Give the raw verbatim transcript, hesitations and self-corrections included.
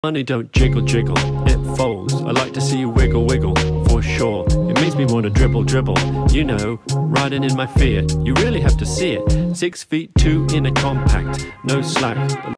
Money don't jiggle jiggle, it folds. I like to see you wiggle wiggle, for sure. It makes me want to dribble dribble, you know, riding in my Fiat. You really have to see it. Six feet two in a compact, no slack.